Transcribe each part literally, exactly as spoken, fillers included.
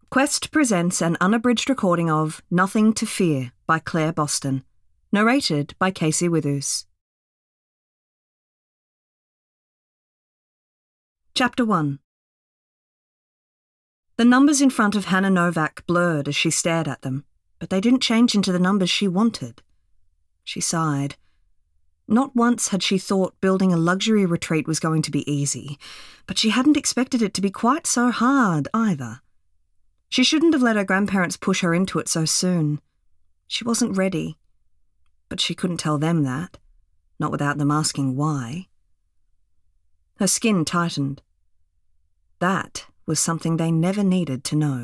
Quest presents an unabridged recording of Nothing to Fear by Claire Boston, narrated by Casey Withoos. Chapter one. The numbers in front of Hannah Novak blurred as she stared at them, but they didn't change into the numbers she wanted. She sighed. Not once had she thought building a luxury retreat was going to be easy, but she hadn't expected it to be quite so hard either. She shouldn't have let her grandparents push her into it so soon. She wasn't ready. But she couldn't tell them that, not without them asking why. Her skin tightened. That was something they never needed to know.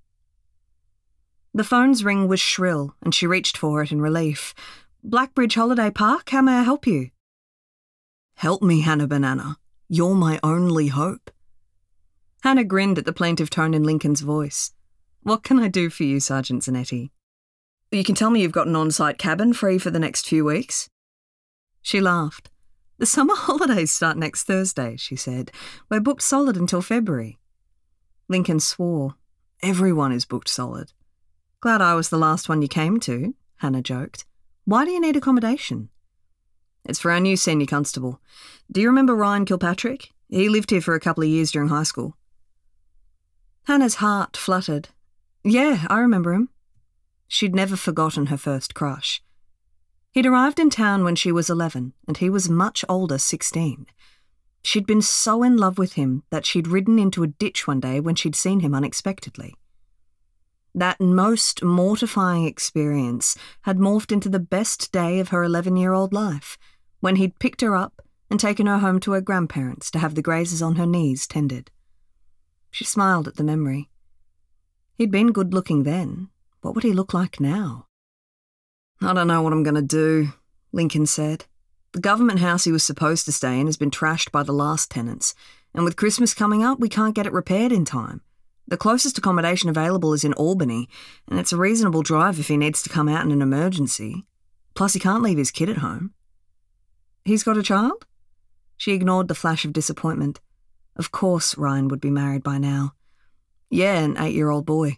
The phone's ring was shrill, and she reached for it in relief. Blackbridge Holiday Park, how may I help you? Help me, Hannah Banana. You're my only hope. Hannah grinned at the plaintive tone in Lincoln's voice. What can I do for you, Sergeant Zanetti? You can tell me you've got an on-site cabin free for the next few weeks. She laughed. The summer holidays start next Thursday, she said. We're booked solid until February. Lincoln swore. Everyone is booked solid. Glad I was the last one you came to, Hannah joked. Why do you need accommodation? It's for our new senior constable. Do you remember Ryan Kilpatrick? He lived here for a couple of years during high school. Hannah's heart fluttered. Yeah, I remember him. She'd never forgotten her first crush. He'd arrived in town when she was eleven, and he was much older, sixteen. She'd been so in love with him that she'd ridden into a ditch one day when she'd seen him unexpectedly. That most mortifying experience had morphed into the best day of her eleven-year-old life, when he'd picked her up and taken her home to her grandparents to have the grazes on her knees tended. She smiled at the memory. He'd been good-looking then. What would he look like now? I don't know what I'm going to do, Lincoln said. The government house he was supposed to stay in has been trashed by the last tenants, and with Christmas coming up, we can't get it repaired in time. The closest accommodation available is in Albany, and it's a reasonable drive if he needs to come out in an emergency. Plus, he can't leave his kid at home. He's got a child? She ignored the flash of disappointment. Of course Ryan would be married by now. Yeah, an eight-year-old boy.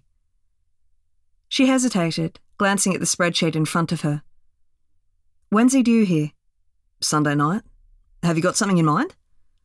She hesitated, glancing at the spreadsheet in front of her. When's he due here? Sunday night. Have you got something in mind?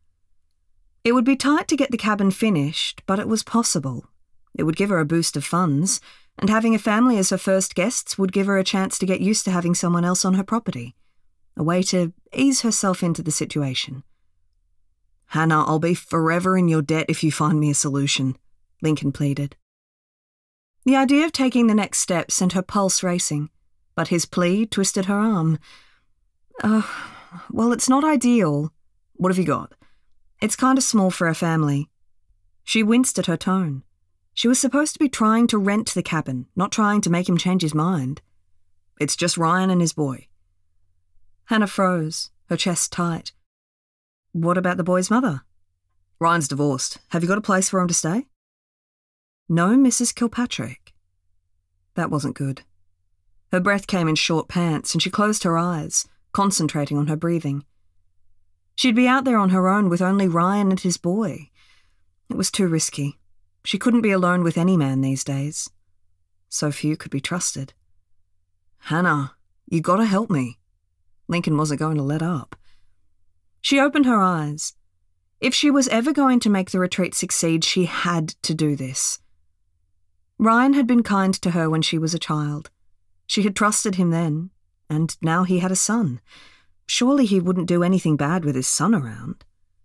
It would be tight to get the cabin finished, but it was possible. It would give her a boost of funds, and having a family as her first guests would give her a chance to get used to having someone else on her property. A way to ease herself into the situation. Hannah, I'll be forever in your debt if you find me a solution, Lincoln pleaded. The idea of taking the next step sent her pulse racing, but his plea twisted her arm. Oh, well, it's not ideal. What have you got? It's kind of small for a family. She winced at her tone. She was supposed to be trying to rent the cabin, not trying to make him change his mind. It's just Ryan and his boy. Hannah froze, her chest tight. What about the boy's mother? Ryan's divorced. Have you got a place for him to stay? No, Missus Kilpatrick. That wasn't good. Her breath came in short pants, and she closed her eyes, concentrating on her breathing. She'd be out there on her own with only Ryan and his boy. It was too risky. She couldn't be alone with any man these days. So few could be trusted. Hannah, you gotta help me. Lincoln wasn't going to let up. She opened her eyes. If she was ever going to make the retreat succeed, she had to do this. Ryan had been kind to her when she was a child. She had trusted him then, and now he had a son. Surely he wouldn't do anything bad with his son around.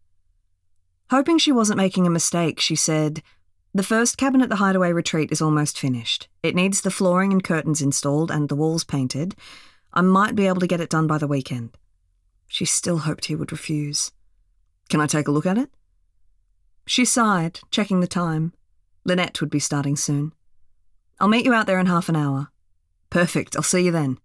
Hoping she wasn't making a mistake, she said, "The first cabin at the Hideaway Retreat is almost finished. It needs the flooring and curtains installed and the walls painted. I might be able to get it done by the weekend." She still hoped he would refuse. Can I take a look at it? She sighed, checking the time. Lynette would be starting soon. I'll meet you out there in half an hour. Perfect, I'll see you then.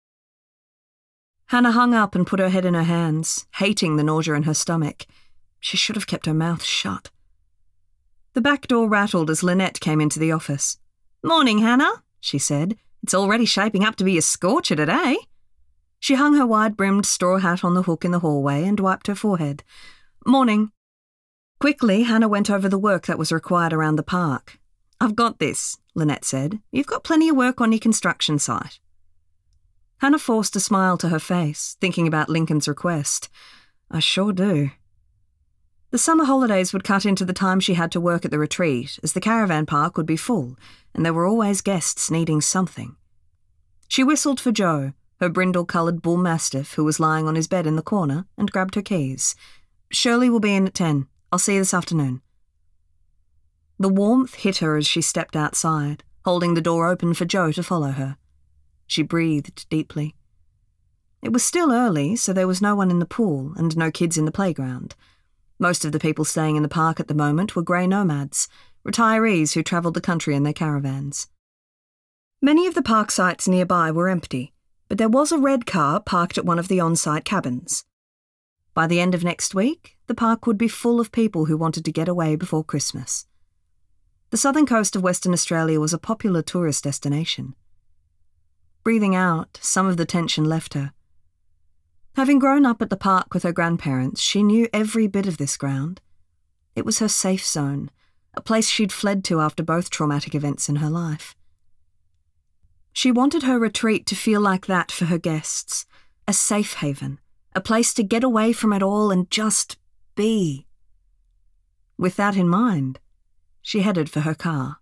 Hannah hung up and put her head in her hands, hating the nausea in her stomach. She should have kept her mouth shut. The back door rattled as Lynette came into the office. "Morning, Hannah," she said. "It's already shaping up to be a scorcher today." She hung her wide-brimmed straw hat on the hook in the hallway and wiped her forehead. "Morning." Quickly, Hannah went over the work that was required around the park. "I've got this," Lynette said. "You've got plenty of work on your construction site." Hannah forced a smile to her face, thinking about Lincoln's request. "I sure do." The summer holidays would cut into the time she had to work at the retreat, as the caravan park would be full, and there were always guests needing something. She whistled for Joe, her brindle-coloured bull mastiff who was lying on his bed in the corner, and grabbed her keys. "Shirley will be in at ten. I'll see you this afternoon." The warmth hit her as she stepped outside, holding the door open for Joe to follow her. She breathed deeply. It was still early, so there was no one in the pool and no kids in the playground. Most of the people staying in the park at the moment were grey nomads, retirees who travelled the country in their caravans. Many of the park sites nearby were empty, but there was a red car parked at one of the on-site cabins. By the end of next week, the park would be full of people who wanted to get away before Christmas. The southern coast of Western Australia was a popular tourist destination. Breathing out, some of the tension left her. Having grown up at the park with her grandparents, she knew every bit of this ground. It was her safe zone, a place she'd fled to after both traumatic events in her life. She wanted her retreat to feel like that for her guests, a safe haven, a place to get away from it all and just be. With that in mind, she headed for her car.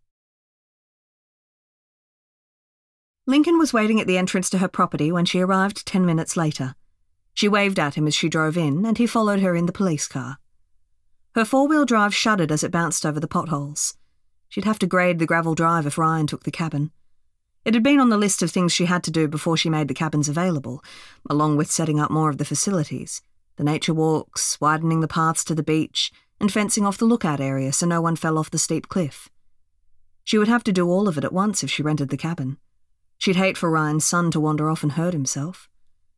Lincoln was waiting at the entrance to her property when she arrived ten minutes later. She waved at him as she drove in, and he followed her in the police car. Her four-wheel drive shuddered as it bounced over the potholes. She'd have to grade the gravel drive if Ryan took the cabin. It had been on the list of things she had to do before she made the cabins available, along with setting up more of the facilities, the nature walks, widening the paths to the beach, and fencing off the lookout area so no one fell off the steep cliff. She would have to do all of it at once if she rented the cabin. She'd hate for Ryan's son to wander off and hurt himself.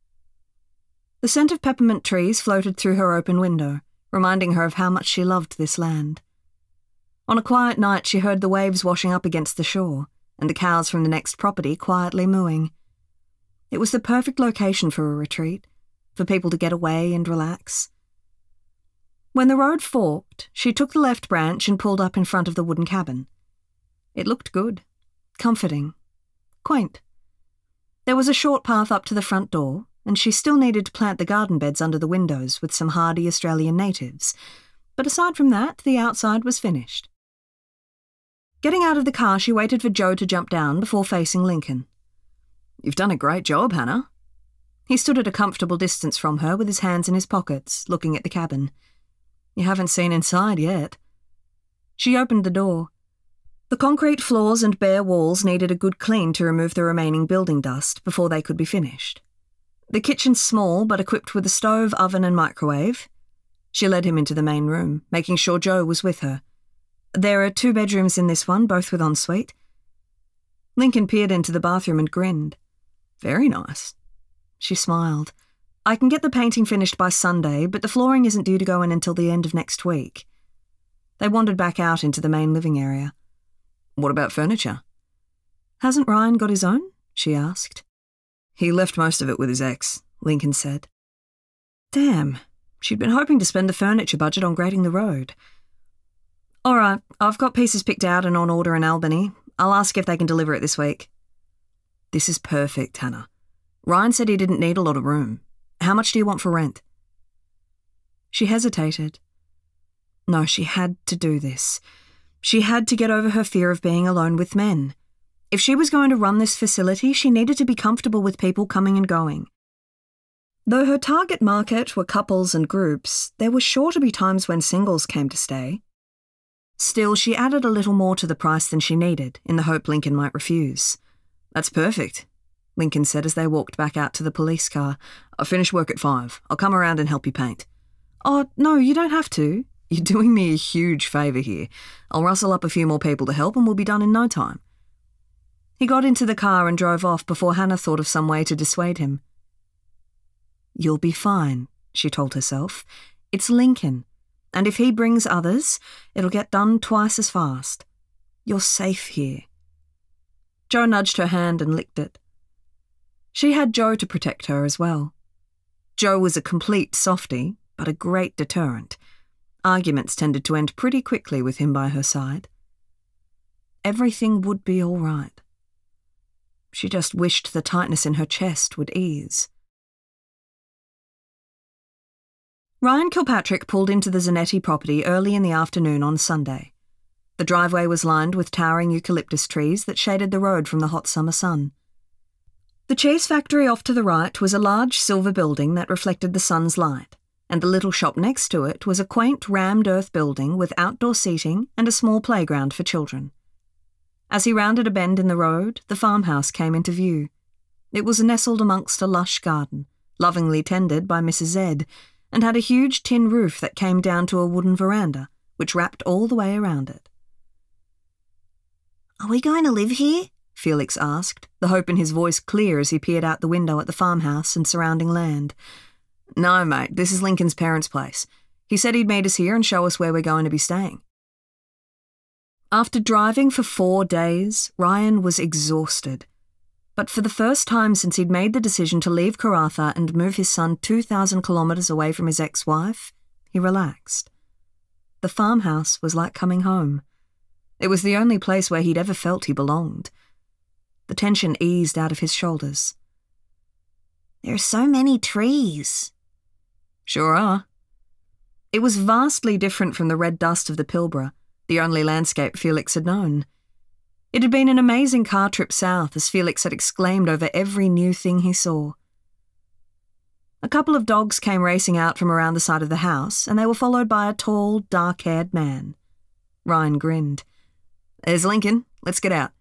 The scent of peppermint trees floated through her open window, reminding her of how much she loved this land. On a quiet night, she heard the waves washing up against the shore, and the cows from the next property quietly mooing. It was the perfect location for a retreat, for people to get away and relax. When the road forked, she took the left branch and pulled up in front of the wooden cabin. It looked good, comforting, quaint. There was a short path up to the front door, and she still needed to plant the garden beds under the windows with some hardy Australian natives, but aside from that, the outside was finished. Getting out of the car, she waited for Joe to jump down before facing Lincoln. "You've done a great job, Hannah." He stood at a comfortable distance from her with his hands in his pockets, looking at the cabin. "You haven't seen inside yet." She opened the door. The concrete floors and bare walls needed a good clean to remove the remaining building dust before they could be finished. The kitchen's small, but equipped with a stove, oven and microwave. She led him into the main room, making sure Joe was with her. "There are two bedrooms in this one, both with ensuite." Lincoln peered into the bathroom and grinned. "Very nice." She smiled. "I can get the painting finished by Sunday, but the flooring isn't due to go in until the end of next week." They wandered back out into the main living area. "What about furniture?" "Hasn't Ryan got his own?" she asked. "He left most of it with his ex," Lincoln said. Damn, she'd been hoping to spend the furniture budget on grading the road. "All right, I've got pieces picked out and on order in Albany. I'll ask if they can deliver it this week." "This is perfect, Hannah. Ryan said he didn't need a lot of room. How much do you want for rent?" She hesitated. No, she had to do this. She had to get over her fear of being alone with men. If she was going to run this facility, she needed to be comfortable with people coming and going. Though her target market were couples and groups, there were sure to be times when singles came to stay. Still, she added a little more to the price than she needed, in the hope Lincoln might refuse. "That's perfect," Lincoln said as they walked back out to the police car. "I finish work at five. I'll come around and help you paint." "Oh, no, you don't have to. You're doing me a huge favour here. I'll rustle up a few more people to help and we'll be done in no time." He got into the car and drove off before Hannah thought of some way to dissuade him. "You'll be fine," she told herself. "It's Lincoln, and if he brings others, it'll get done twice as fast. You're safe here." Joe nudged her hand and licked it. She had Joe to protect her as well. Joe was a complete softie, but a great deterrent. Arguments tended to end pretty quickly with him by her side. everything would be all right. She just wished the tightness in her chest would ease. Ryan Kilpatrick pulled into the Zanetti property early in the afternoon on Sunday. The driveway was lined with towering eucalyptus trees that shaded the road from the hot summer sun. The cheese factory off to the right was a large silver building that reflected the sun's light, and the little shop next to it was a quaint rammed earth building with outdoor seating and a small playground for children. As he rounded a bend in the road, the farmhouse came into view. It was nestled amongst a lush garden, lovingly tended by Missus Z, and had a huge tin roof that came down to a wooden veranda, which wrapped all the way around it. "Are we going to live here?" Felix asked, the hope in his voice clear as he peered out the window at the farmhouse and surrounding land. "No, mate, this is Lincoln's parents' place. He said he'd meet us here and show us where we're going to be staying." After driving for four days, Ryan was exhausted. But for the first time since he'd made the decision to leave Karratha and move his son two thousand kilometres away from his ex-wife, he relaxed. The farmhouse was like coming home. It was the only place where he'd ever felt he belonged. The tension eased out of his shoulders. "There are so many trees." "Sure are." It was vastly different from the red dust of the Pilbara, the only landscape Felix had known. It had been an amazing car trip south, as Felix had exclaimed over every new thing he saw. A couple of dogs came racing out from around the side of the house, and they were followed by a tall, dark-haired man. Ryan grinned. "There's Lincoln. Let's get out."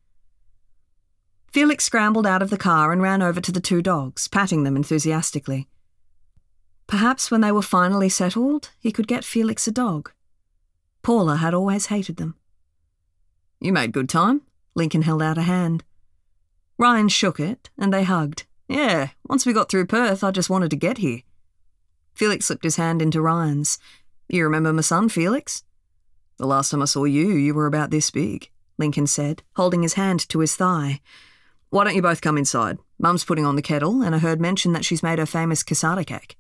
Felix scrambled out of the car and ran over to the two dogs, patting them enthusiastically. Perhaps when they were finally settled, he could get Felix a dog. Paula had always hated them. "You made good time." Lincoln held out a hand. Ryan shook it, and they hugged. "Yeah, once we got through Perth, I just wanted to get here." Felix slipped his hand into Ryan's. "You remember my son, Felix?" "The last time I saw you, you were about this big," Lincoln said, holding his hand to his thigh. "Why don't you both come inside? Mum's putting on the kettle, and I heard mention that she's made her famous cassata cake."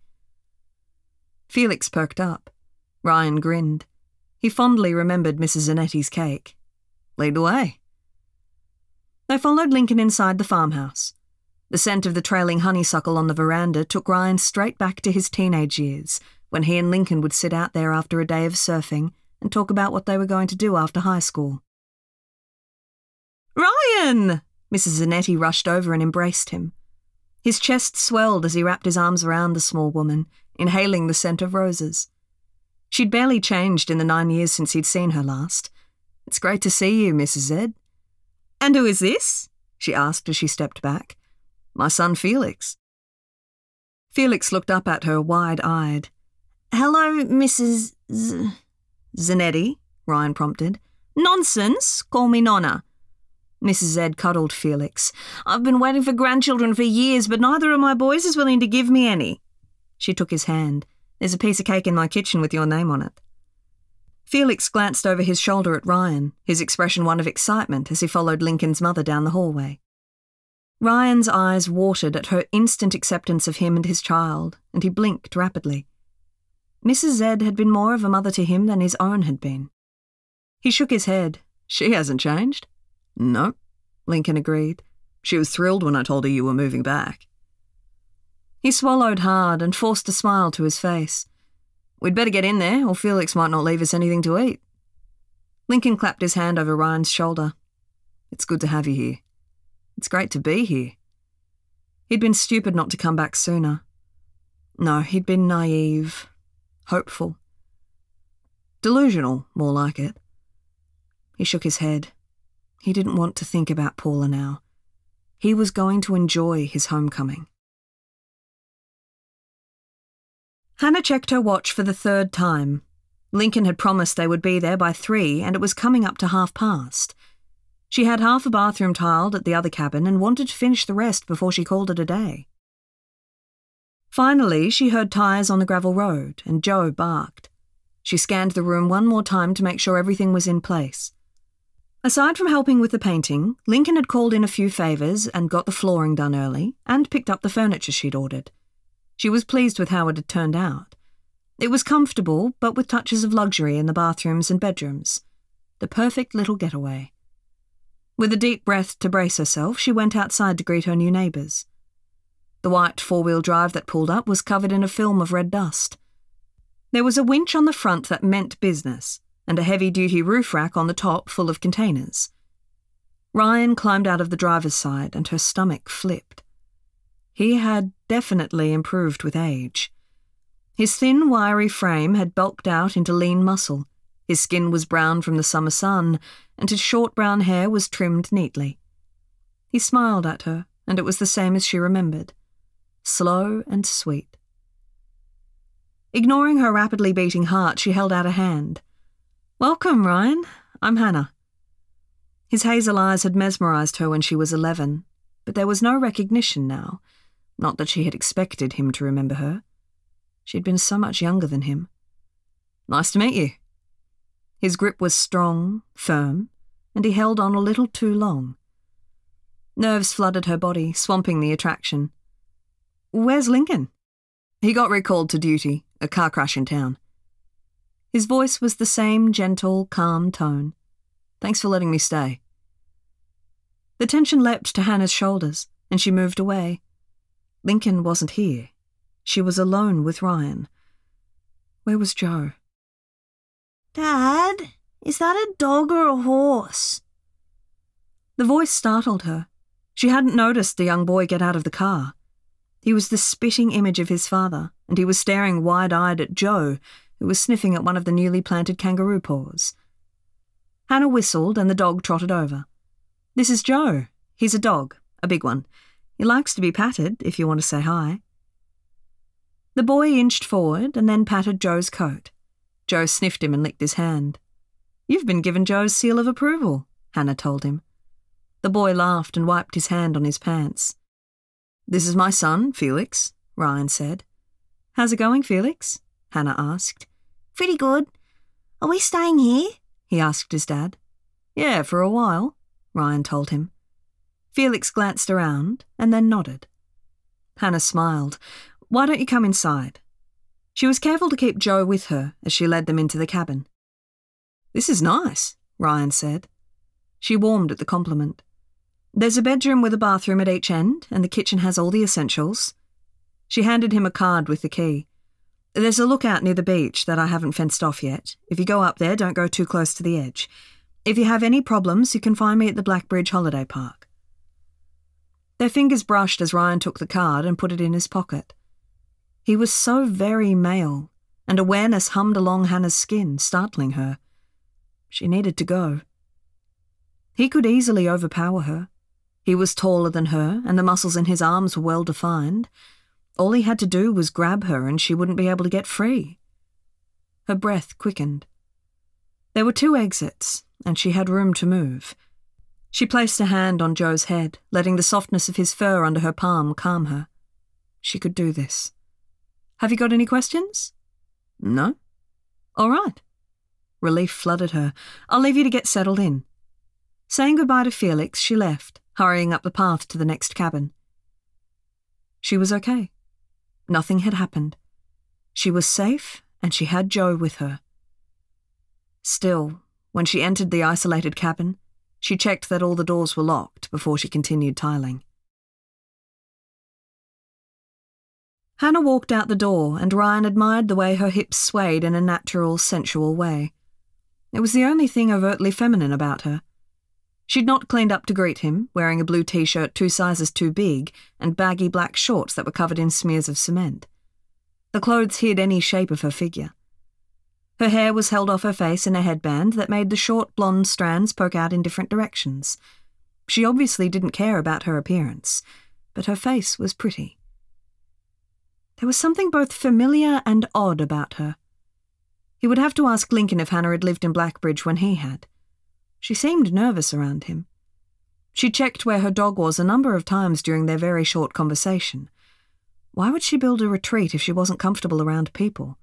Felix perked up. Ryan grinned. He fondly remembered Missus Zanetti's cake. "Lead the way." They followed Lincoln inside the farmhouse. The scent of the trailing honeysuckle on the veranda took Ryan straight back to his teenage years, when he and Lincoln would sit out there after a day of surfing and talk about what they were going to do after high school. "Ryan!" Missus Zanetti rushed over and embraced him. His chest swelled as he wrapped his arms around the small woman, inhaling the scent of roses. She'd barely changed in the nine years since he'd seen her last. "It's great to see you, Missus Z." "And who is this?" she asked as she stepped back. "My son Felix." Felix looked up at her wide-eyed. "Hello, Missus Z- Zanetti," Ryan prompted. "Nonsense, call me Nonna." Missus Z cuddled Felix. "I've been waiting for grandchildren for years, but neither of my boys is willing to give me any." She took his hand. "There's a piece of cake in my kitchen with your name on it." Felix glanced over his shoulder at Ryan, his expression one of excitement as he followed Lincoln's mother down the hallway. Ryan's eyes watered at her instant acceptance of him and his child, and he blinked rapidly. Missus Z had been more of a mother to him than his own had been. He shook his head. "She hasn't changed." "No," Lincoln agreed. "She was thrilled when I told her you were moving back." He swallowed hard and forced a smile to his face. "We'd better get in there, or Felix might not leave us anything to eat." Lincoln clapped his hand over Ryan's shoulder. "It's good to have you here. It's great to be here." He'd been stupid not to come back sooner. No, he'd been naive, hopeful. Delusional, more like it. He shook his head. He didn't want to think about Paula now. He was going to enjoy his homecoming. Hannah checked her watch for the third time. Lincoln had promised they would be there by three, and it was coming up to half past. She had half a bathroom tiled at the other cabin and wanted to finish the rest before she called it a day. Finally, she heard tyres on the gravel road, and Joe barked. She scanned the room one more time to make sure everything was in place. Aside from helping with the painting, Lincoln had called in a few favours and got the flooring done early, and picked up the furniture she'd ordered. She was pleased with how it had turned out. It was comfortable, but with touches of luxury in the bathrooms and bedrooms. The perfect little getaway. With a deep breath to brace herself, she went outside to greet her new neighbours. The white four-wheel drive that pulled up was covered in a film of red dust. There was a winch on the front that meant business, and a heavy-duty roof rack on the top full of containers. Ryan climbed out of the driver's side, and her stomach flipped. He had definitely improved with age. His thin, wiry frame had bulked out into lean muscle. His skin was brown from the summer sun, and his short brown hair was trimmed neatly. He smiled at her, and it was the same as she remembered. Slow and sweet. Ignoring her rapidly beating heart, she held out a hand. "Welcome, Ryan. I'm Hannah." His hazel eyes had mesmerised her when she was eleven, but there was no recognition now. Not that she had expected him to remember her. She'd been so much younger than him. "Nice to meet you." His grip was strong, firm, and he held on a little too long. Nerves flooded her body, swamping the attraction. "Where's Lincoln?" "He got recalled to duty, a car crash in town." His voice was the same gentle, calm tone. "Thanks for letting me stay." The tension leapt to Hannah's shoulders, and she moved away. Lincoln wasn't here. She was alone with Ryan. Where was Joe? "Dad, is that a dog or a horse?" The voice startled her. She hadn't noticed the young boy get out of the car. He was the spitting image of his father, and he was staring wide-eyed at Joe, who was sniffing at one of the newly planted kangaroo paws. Hannah whistled, and the dog trotted over. "This is Joe. He's a dog, a big one. He likes to be patted, if you want to say hi." The boy inched forward and then patted Joe's coat. Joe sniffed him and licked his hand. "You've been given Joe's seal of approval," Hannah told him. The boy laughed and wiped his hand on his pants. "This is my son, Felix," Ryan said. "How's it going, Felix?" Hannah asked. "Pretty good. Are we staying here?" he asked his dad. "Yeah, for a while," Ryan told him. Felix glanced around and then nodded. Hannah smiled. "Why don't you come inside?" She was careful to keep Joe with her as she led them into the cabin. "This is nice," Ryan said. She warmed at the compliment. "There's a bedroom with a bathroom at each end, and the kitchen has all the essentials." She handed him a card with the key. "There's a lookout near the beach that I haven't fenced off yet. If you go up there, don't go too close to the edge. If you have any problems, you can find me at the Blackbridge holiday park." Their fingers brushed as Ryan took the card and put it in his pocket. He was so very male, and awareness hummed along Hannah's skin, startling her. She needed to go. He could easily overpower her. He was taller than her, and the muscles in his arms were well defined. All he had to do was grab her, and she wouldn't be able to get free. Her breath quickened. There were two exits, and she had room to move. She placed a hand on Joe's head, letting the softness of his fur under her palm calm her. She could do this. "Have you got any questions?" "No." "All right." Relief flooded her. "I'll leave you to get settled in." Saying goodbye to Felix, she left, hurrying up the path to the next cabin. She was okay. Nothing had happened. She was safe, and she had Joe with her. Still, when she entered the isolated cabin, she checked that all the doors were locked before she continued tiling. Hannah walked out the door, and Ryan admired the way her hips swayed in a natural, sensual way. It was the only thing overtly feminine about her. She'd not cleaned up to greet him, wearing a blue t-shirt two sizes too big and baggy black shorts that were covered in smears of cement. The clothes hid any shape of her figure. Her hair was held off her face in a headband that made the short blonde strands poke out in different directions. She obviously didn't care about her appearance, but her face was pretty. There was something both familiar and odd about her. He would have to ask Lincoln if Hannah had lived in Blackbridge when he had. She seemed nervous around him. She checked where her dog was a number of times during their very short conversation. Why would she build a retreat if she wasn't comfortable around people?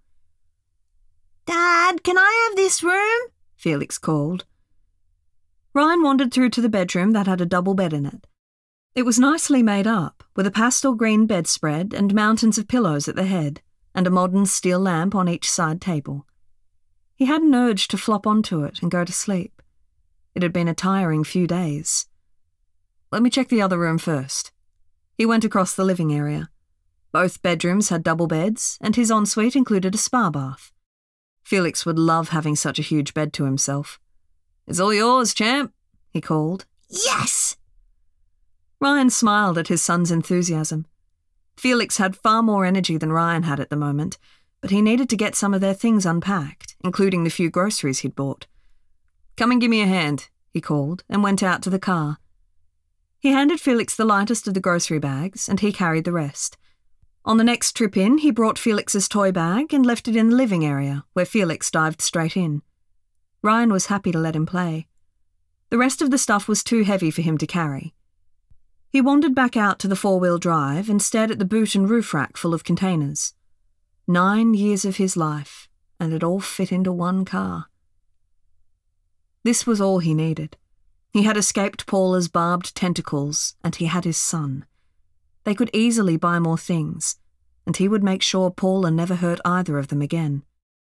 "Dad, can I have this room?" Felix called. Ryan wandered through to the bedroom that had a double bed in it. It was nicely made up, with a pastel green bedspread and mountains of pillows at the head, and a modern steel lamp on each side table. He had an urge to flop onto it and go to sleep. It had been a tiring few days. Let me check the other room first. He went across the living area. Both bedrooms had double beds, and his ensuite included a spa bath. Felix would love having such a huge bed to himself. "It's all yours, champ," he called. Yes! Ryan smiled at his son's enthusiasm. Felix had far more energy than Ryan had at the moment, but he needed to get some of their things unpacked, including the few groceries he'd bought. "Come and give me a hand," he called, and went out to the car. He handed Felix the lightest of the grocery bags, and he carried the rest. On the next trip in, he brought Felix's toy bag and left it in the living area, where Felix dived straight in. Ryan was happy to let him play. The rest of the stuff was too heavy for him to carry. He wandered back out to the four-wheel drive and stared at the boot and roof rack full of containers. Nine years of his life, and it all fit into one car. This was all he needed. He had escaped Paula's barbed tentacles, and he had his son. They could easily buy more things, and he would make sure Paula never hurt either of them again.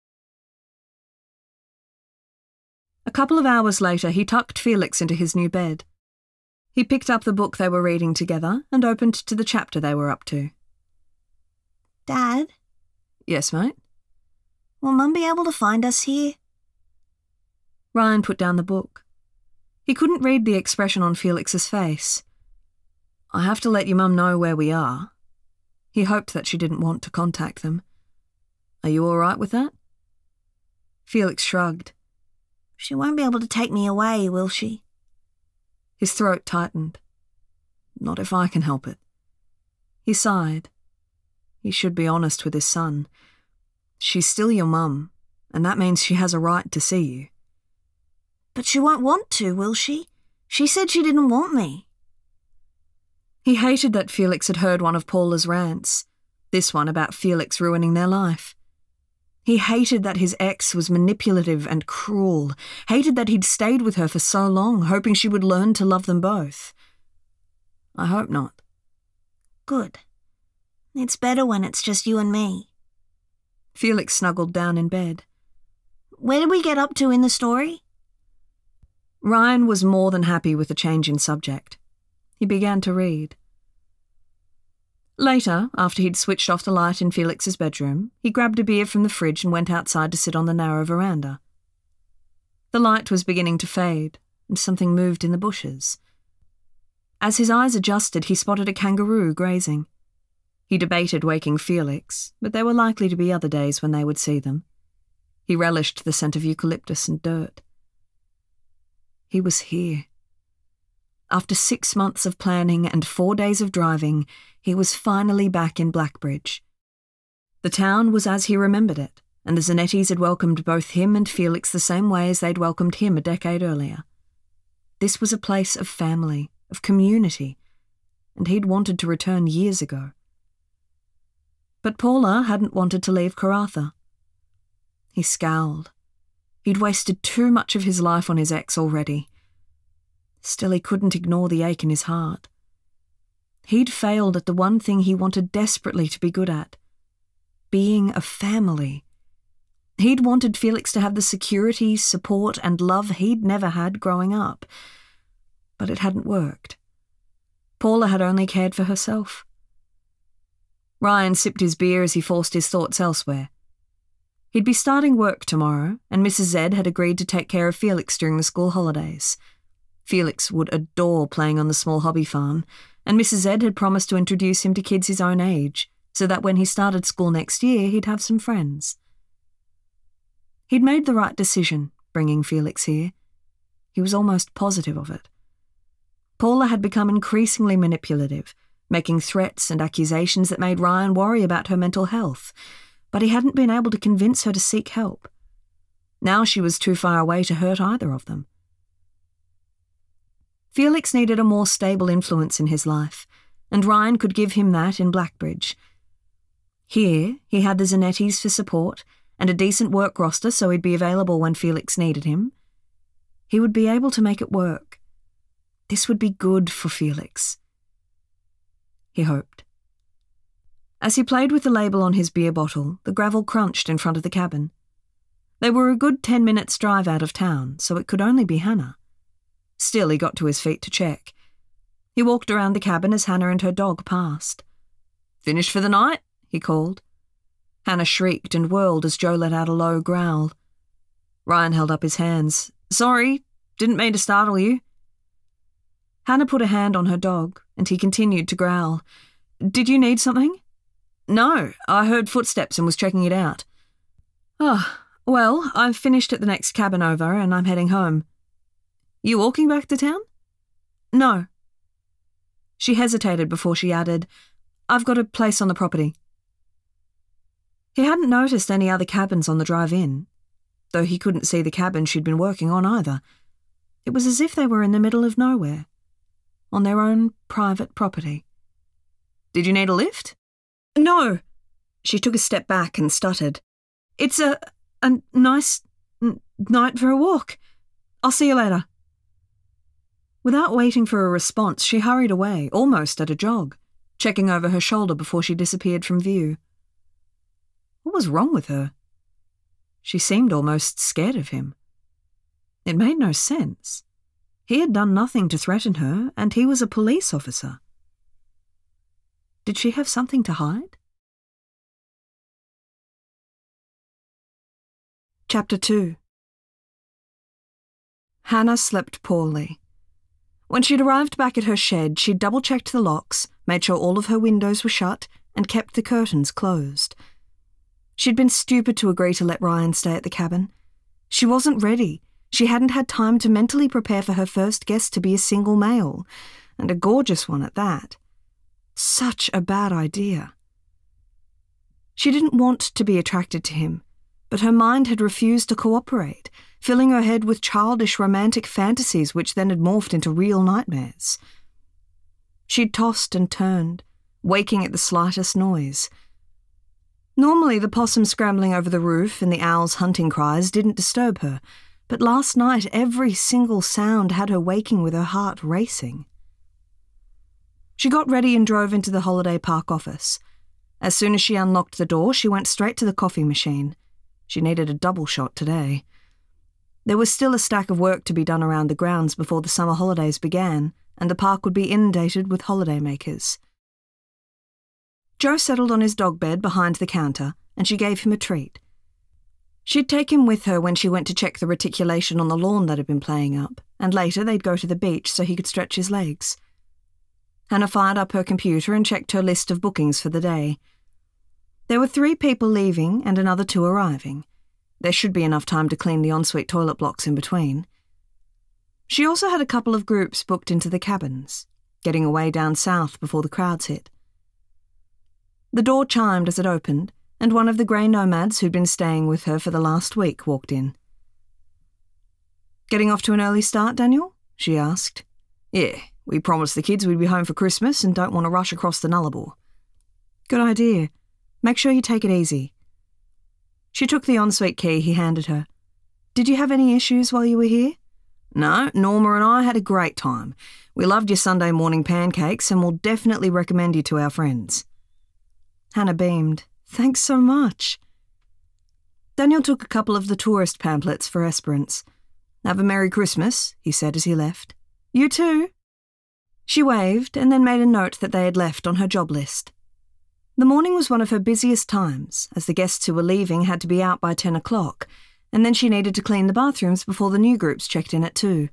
A couple of hours later, he tucked Felix into his new bed. He picked up the book they were reading together and opened to the chapter they were up to. Dad? Yes, mate? Will Mum be able to find us here? Ryan put down the book. He couldn't read the expression on Felix's face. "I have to let your mum know where we are." He hoped that she didn't want to contact them. "Are you all right with that?" Felix shrugged. She won't be able to take me away, will she? His throat tightened. "Not if I can help it." He sighed. He should be honest with his son. "She's still your mum, and that means she has a right to see you." But she won't want to, will she? She said she didn't want me. He hated that Felix had heard one of Paula's rants, this one about Felix ruining their life. He hated that his ex was manipulative and cruel, hated that he'd stayed with her for so long, hoping she would learn to love them both. "I hope not." Good. It's better when it's just you and me. Felix snuggled down in bed. Where did we get up to in the story? Ryan was more than happy with the change in subject. He began to read. Later, after he'd switched off the light in Felix's bedroom, he grabbed a beer from the fridge and went outside to sit on the narrow veranda. The light was beginning to fade, and something moved in the bushes. As his eyes adjusted, he spotted a kangaroo grazing. He debated waking Felix, but there were likely to be other days when they would see them. He relished the scent of eucalyptus and dirt. He was here. After six months of planning and four days of driving, he was finally back in Blackbridge. The town was as he remembered it, and the Zanettis had welcomed both him and Felix the same way as they'd welcomed him a decade earlier. This was a place of family, of community, and he'd wanted to return years ago. But Paula hadn't wanted to leave Karatha. He scowled. He'd wasted too much of his life on his ex already. Still, he couldn't ignore the ache in his heart. He'd failed at the one thing he wanted desperately to be good at, being a family. He'd wanted Felix to have the security, support, and love he'd never had growing up. But it hadn't worked. Paula had only cared for herself. Ryan sipped his beer as he forced his thoughts elsewhere. He'd be starting work tomorrow, and Missus Z had agreed to take care of Felix during the school holidays. Felix would adore playing on the small hobby farm, and Missus Z had promised to introduce him to kids his own age, so that when he started school next year, he'd have some friends. He'd made the right decision, bringing Felix here. He was almost positive of it. Paula had become increasingly manipulative, making threats and accusations that made Ryan worry about her mental health, but he hadn't been able to convince her to seek help. Now she was too far away to hurt either of them. Felix needed a more stable influence in his life, and Ryan could give him that in Blackbridge. Here, he had the Zanettis for support and a decent work roster so he'd be available when Felix needed him. He would be able to make it work. This would be good for Felix. He hoped. As he played with the label on his beer bottle, the gravel crunched in front of the cabin. They were a good ten minutes' drive out of town, so it could only be Hannah. Still, he got to his feet to check. He walked around the cabin as Hannah and her dog passed. "Finished for the night?" he called. Hannah shrieked and whirled as Joe let out a low growl. Ryan held up his hands. "Sorry, didn't mean to startle you." Hannah put a hand on her dog, and he continued to growl. "Did you need something?" "No, I heard footsteps and was checking it out." "Oh, well, I've finished at the next cabin over and I'm heading home." "You walking back to town?" "No." She hesitated before she added, "I've got a place on the property." He hadn't noticed any other cabins on the drive in, though he couldn't see the cabin she'd been working on either. It was as if they were in the middle of nowhere, on their own private property. "Did you need a lift?" "No." She took a step back and stuttered. "It's a, a nice n- night for a walk. I'll see you later." Without waiting for a response, she hurried away, almost at a jog, checking over her shoulder before she disappeared from view. What was wrong with her? She seemed almost scared of him. It made no sense. He had done nothing to threaten her, and he was a police officer. Did she have something to hide? Chapter two. Hannah slept poorly. When she'd arrived back at her shed, she'd double-checked the locks, made sure all of her windows were shut, and kept the curtains closed. She'd been stupid to agree to let Ryan stay at the cabin. She wasn't ready. She hadn't had time to mentally prepare for her first guest to be a single male, and a gorgeous one at that. Such a bad idea. She didn't want to be attracted to him, but her mind had refused to cooperate, filling her head with childish romantic fantasies which then had morphed into real nightmares. She'd tossed and turned, waking at the slightest noise. Normally the possum scrambling over the roof and the owl's hunting cries didn't disturb her, but last night every single sound had her waking with her heart racing. She got ready and drove into the holiday park office. As soon as she unlocked the door, she went straight to the coffee machine. She needed a double shot today. There was still a stack of work to be done around the grounds before the summer holidays began, and the park would be inundated with holidaymakers. Joe settled on his dog bed behind the counter, and she gave him a treat. She'd take him with her when she went to check the reticulation on the lawn that had been playing up, and later they'd go to the beach so he could stretch his legs. Hannah fired up her computer and checked her list of bookings for the day. There were three people leaving and another two arriving. There should be enough time to clean the ensuite toilet blocks in between. She also had a couple of groups booked into the cabins, getting away down south before the crowds hit. The door chimed as it opened, and one of the grey nomads who'd been staying with her for the last week walked in. "Getting off to an early start, Daniel?" she asked. "Yeah, we promised the kids we'd be home for Christmas and don't want to rush across the Nullarbor." "Good idea. Make sure you take it easy." She took the ensuite key he handed her. "Did you have any issues while you were here?" "No, Norma and I had a great time. We loved your Sunday morning pancakes and will definitely recommend you to our friends." Hannah beamed. "Thanks so much." Daniel took a couple of the tourist pamphlets for Esperance. "Have a Merry Christmas," he said as he left. "You too." She waved and then made a note that they had left on her job list. The morning was one of her busiest times, as the guests who were leaving had to be out by ten o'clock, and then she needed to clean the bathrooms before the new groups checked in at two.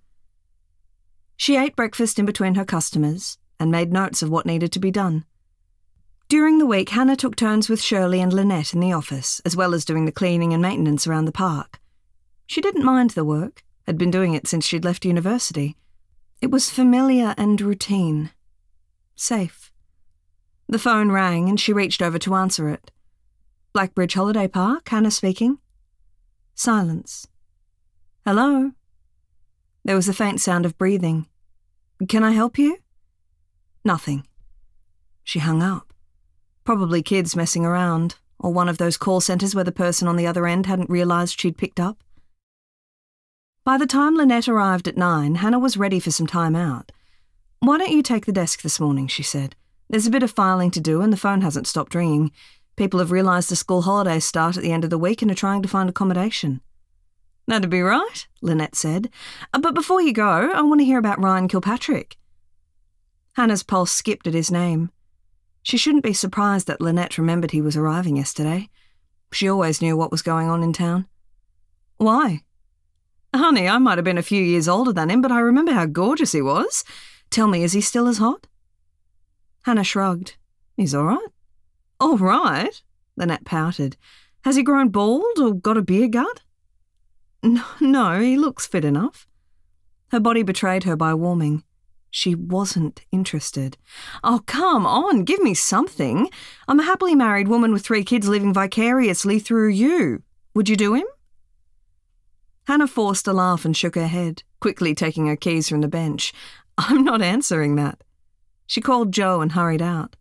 She ate breakfast in between her customers and made notes of what needed to be done. During the week, Hannah took turns with Shirley and Lynette in the office, as well as doing the cleaning and maintenance around the park. She didn't mind the work, had been doing it since she'd left university. It was familiar and routine. Safe. The phone rang and she reached over to answer it. "Blackbridge Holiday Park, Hannah speaking." Silence. "Hello?" There was a faint sound of breathing. "Can I help you?" Nothing. She hung up. Probably kids messing around, or one of those call centres where the person on the other end hadn't realised she'd picked up. By the time Lynette arrived at nine, Hannah was ready for some time out. "Why don't you take the desk this morning?" she said. "There's a bit of filing to do and the phone hasn't stopped ringing. People have realised the school holidays start at the end of the week and are trying to find accommodation." That'd be right, Lynette said. Uh, but before you go, I want to hear about Ryan Kilpatrick. Hannah's pulse skipped at his name. She shouldn't be surprised that Lynette remembered he was arriving yesterday. She always knew what was going on in town. Why? Honey, I might have been a few years older than him, but I remember how gorgeous he was. Tell me, is he still as hot? Hannah shrugged. He's all right. All right? Lynette pouted. Has he grown bald or got a beer gut? No, no, he looks fit enough. Her body betrayed her by warming. She wasn't interested. Oh, come on, give me something. I'm a happily married woman with three kids living vicariously through you. Would you do him? Hannah forced a laugh and shook her head, quickly taking her keys from the bench. I'm not answering that. She called Joe and hurried out.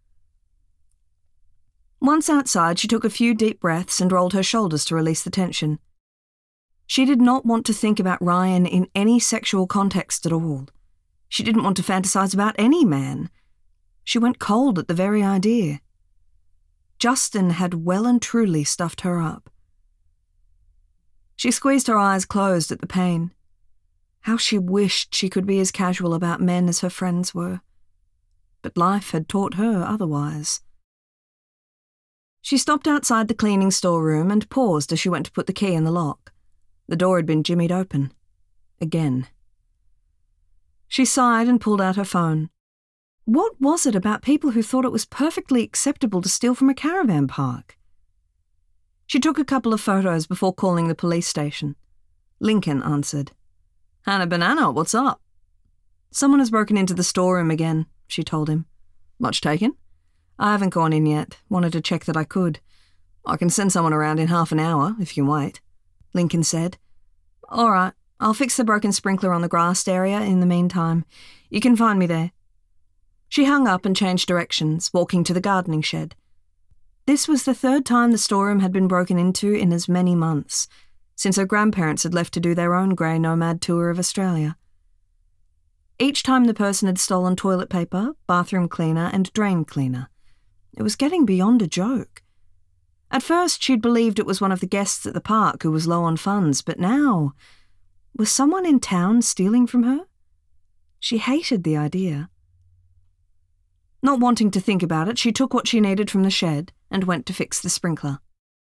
Once outside, she took a few deep breaths and rolled her shoulders to release the tension. She did not want to think about Ryan in any sexual context at all. She didn't want to fantasize about any man. She went cold at the very idea. Justin had well and truly stuffed her up. She squeezed her eyes closed at the pain. How she wished she could be as casual about men as her friends were. But life had taught her otherwise. She stopped outside the cleaning storeroom and paused as she went to put the key in the lock. The door had been jimmied open. Again. She sighed and pulled out her phone. What was it about people who thought it was perfectly acceptable to steal from a caravan park? She took a couple of photos before calling the police station. Lincoln answered. Hannah Banana, what's up? Someone has broken into the storeroom again, she told him. Much taken? I haven't gone in yet. Wanted to check that I could. I can send someone around in half an hour, if you can wait, Lincoln said. All right, I'll fix the broken sprinkler on the grassed area in the meantime. You can find me there. She hung up and changed directions, walking to the gardening shed. This was the third time the storeroom had been broken into in as many months, since her grandparents had left to do their own grey nomad tour of Australia. Each time the person had stolen toilet paper, bathroom cleaner and drain cleaner. It was getting beyond a joke. At first she'd believed it was one of the guests at the park who was low on funds, but now, was someone in town stealing from her? She hated the idea. Not wanting to think about it, she took what she needed from the shed and went to fix the sprinkler.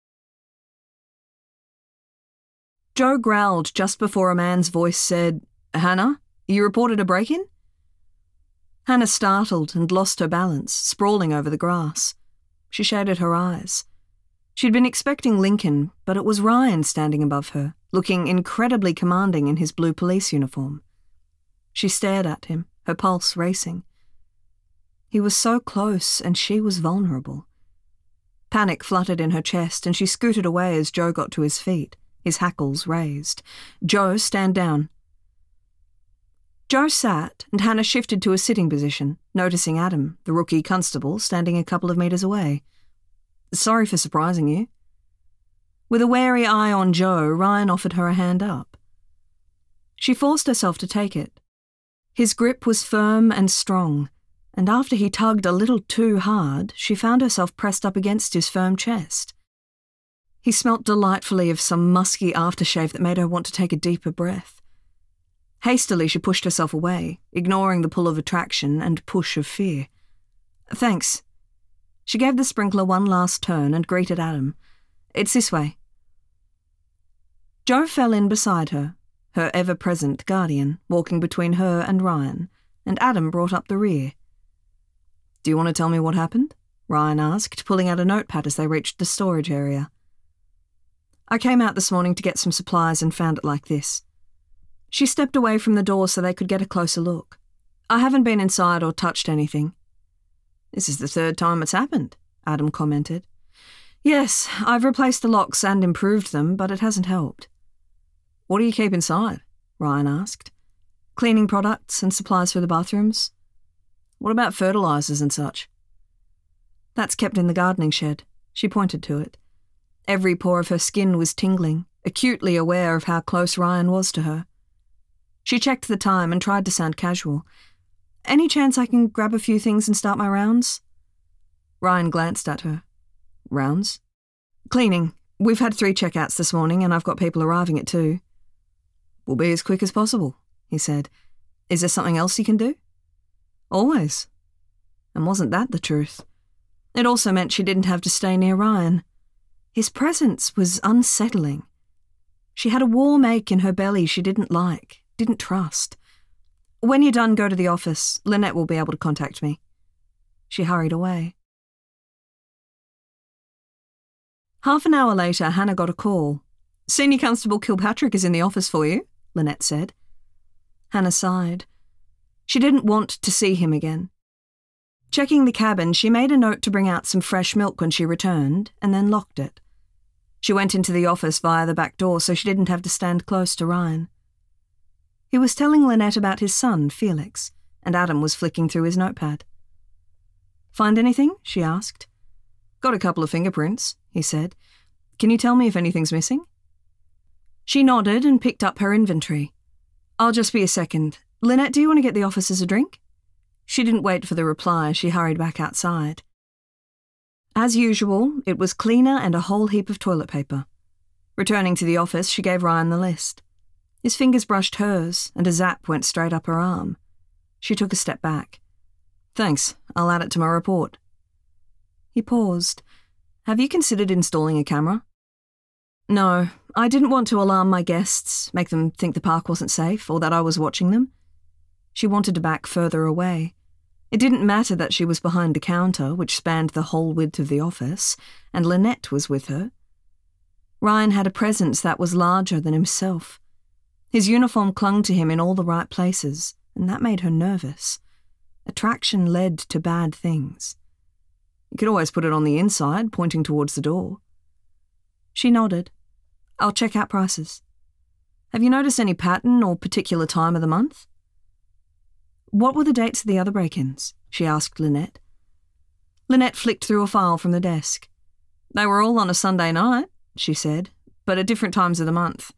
Joe growled just before a man's voice said, Hannah, you reported a break-in? Hannah startled and lost her balance, sprawling over the grass. She shaded her eyes. She'd been expecting Lincoln, but it was Ryan standing above her, looking incredibly commanding in his blue police uniform. She stared at him, her pulse racing. He was so close, and she was vulnerable. Panic fluttered in her chest, and she scooted away as Joe got to his feet, his hackles raised. Joe, stand down. Joe sat, and Hannah shifted to a sitting position, noticing Adam, the rookie constable, standing a couple of metres away. Sorry for surprising you. With a wary eye on Joe, Ryan offered her a hand up. She forced herself to take it. His grip was firm and strong, and after he tugged a little too hard, she found herself pressed up against his firm chest. He smelt delightfully of some musky aftershave that made her want to take a deeper breath. Hastily she pushed herself away, ignoring the pull of attraction and push of fear. Thanks. She gave the sprinkler one last turn and greeted Adam. It's this way. Joe fell in beside her, her ever-present guardian, walking between her and Ryan, and Adam brought up the rear. Do you want to tell me what happened? Ryan asked, pulling out a notepad as they reached the storage area. I came out this morning to get some supplies and found it like this. She stepped away from the door so they could get a closer look. I haven't been inside or touched anything. This is the third time it's happened, Adam commented. Yes, I've replaced the locks and improved them, but it hasn't helped. What do you keep inside? Ryan asked. Cleaning products and supplies for the bathrooms. What about fertilizers and such? That's kept in the gardening shed. She pointed to it. Every pore of her skin was tingling, acutely aware of how close Ryan was to her. She checked the time and tried to sound casual. Any chance I can grab a few things and start my rounds? Ryan glanced at her. Rounds? Cleaning. We've had three checkouts this morning and I've got people arriving at two. We'll be as quick as possible, he said. Is there something else you can do? Always. And wasn't that the truth? It also meant she didn't have to stay near Ryan. His presence was unsettling. She had a warm ache in her belly she didn't like, didn't trust. When you're done, go to the office. Lynette will be able to contact me. She hurried away. Half an hour later, Hannah got a call. Senior Constable Kilpatrick is in the office for you, Lynette said. Hannah sighed. She didn't want to see him again. Checking the cabin, she made a note to bring out some fresh milk when she returned, and then locked it. She went into the office via the back door so she didn't have to stand close to Ryan. He was telling Lynette about his son, Felix, and Adam was flicking through his notepad. Find anything? She asked. Got a couple of fingerprints, he said. Can you tell me if anything's missing? She nodded and picked up her inventory. I'll just be a second. Lynette, do you want to get the officers a drink? She didn't wait for the reply. She hurried back outside. As usual, it was cleaner and a whole heap of toilet paper. Returning to the office, she gave Ryan the list. His fingers brushed hers, and a zap went straight up her arm. She took a step back. Thanks, I'll add it to my report. He paused. Have you considered installing a camera? No, I didn't want to alarm my guests, make them think the park wasn't safe, or that I was watching them. She wanted to back further away. It didn't matter that she was behind the counter, which spanned the whole width of the office, and Lynette was with her. Ryan had a presence that was larger than himself. His uniform clung to him in all the right places, and that made her nervous. Attraction led to bad things. You could always put it on the inside, pointing towards the door. She nodded. I'll check out prices. Have you noticed any pattern or particular time of the month? What were the dates of the other break-ins? She asked Lynette. Lynette flicked through a file from the desk. They were all on a Sunday night, she said, but at different times of the month.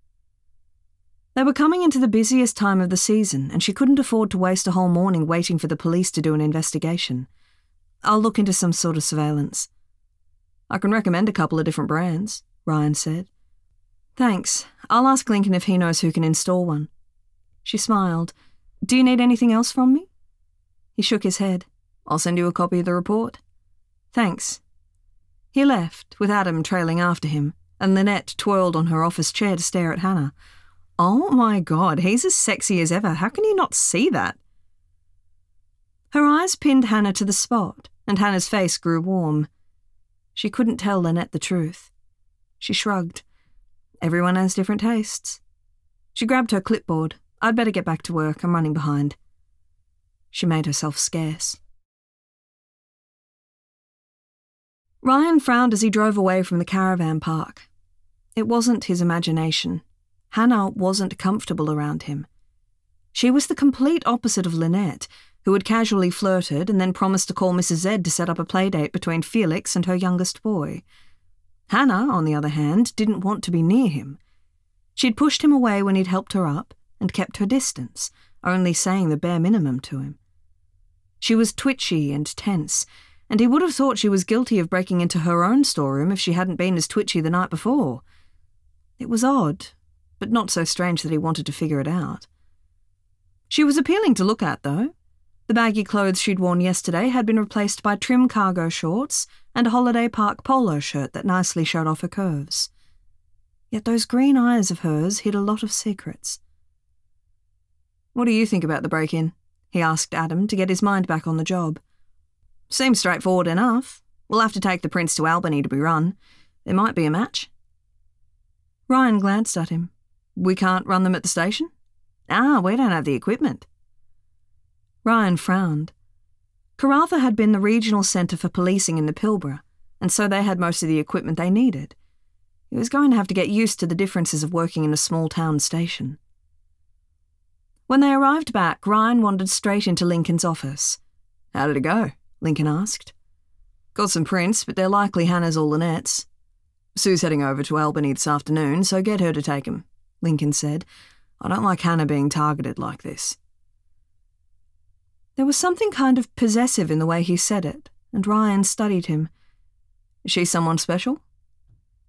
They were coming into the busiest time of the season, and she couldn't afford to waste a whole morning waiting for the police to do an investigation. I'll look into some sort of surveillance. I can recommend a couple of different brands, Ryan said. Thanks. I'll ask Lincoln if he knows who can install one. She smiled. Do you need anything else from me? He shook his head. I'll send you a copy of the report. Thanks. He left, with Adam trailing after him, and Lynette twirled on her office chair to stare at Hannah. Oh my God, he's as sexy as ever. How can you not see that? Her eyes pinned Hannah to the spot, and Hannah's face grew warm. She couldn't tell Lynette the truth. She shrugged. Everyone has different tastes. She grabbed her clipboard. I'd better get back to work. I'm running behind. She made herself scarce. Ryan frowned as he drove away from the caravan park. It wasn't his imagination. Hannah wasn't comfortable around him. She was the complete opposite of Lynette, who had casually flirted and then promised to call Missus Z to set up a playdate between Felix and her youngest boy. Hannah, on the other hand, didn't want to be near him. She'd pushed him away when he'd helped her up and kept her distance, only saying the bare minimum to him. She was twitchy and tense, and he would have thought she was guilty of breaking into her own storeroom if she hadn't been as twitchy the night before. It was odd, but not so strange that he wanted to figure it out. She was appealing to look at, though. The baggy clothes she'd worn yesterday had been replaced by trim cargo shorts and a holiday park polo shirt that nicely showed off her curves. Yet those green eyes of hers hid a lot of secrets. What do you think about the break-in? He asked Adam to get his mind back on the job. Seems straightforward enough. We'll have to take the prints to Albany to be run. There might be a match. Ryan glanced at him. We can't run them at the station? Ah, we don't have the equipment. Ryan frowned. Karratha had been the regional centre for policing in the Pilbara, and so they had most of the equipment they needed. He was going to have to get used to the differences of working in a small-town station. When they arrived back, Ryan wandered straight into Lincoln's office. How did it go? Lincoln asked. Got some prints, but they're likely Hannah's or Lynette's. Sue's heading over to Albany this afternoon, so get her to take 'em, Lincoln said. I don't like Hannah being targeted like this. There was something kind of possessive in the way he said it, and Ryan studied him. Is she someone special?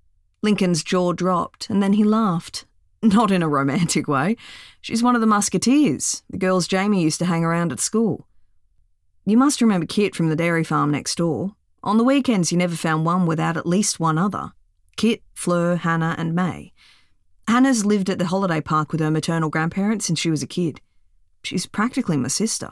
Lincoln's jaw dropped, and then he laughed. Not in a romantic way. She's one of the Musketeers, the girls Jamie used to hang around at school. You must remember Kit from the dairy farm next door. On the weekends you never found one without at least one other. Kit, Fleur, Hannah and May. Hannah's lived at the holiday park with her maternal grandparents since she was a kid. She's practically my sister.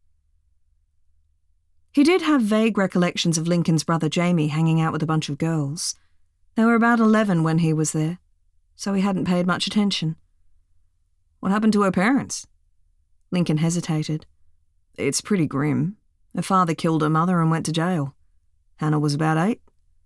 He did have vague recollections of Lincoln's brother Jamie hanging out with a bunch of girls. They were about eleven when he was there, so he hadn't paid much attention. What happened to her parents? Lincoln hesitated. It's pretty grim. Her father killed her mother and went to jail. Hannah was about eight.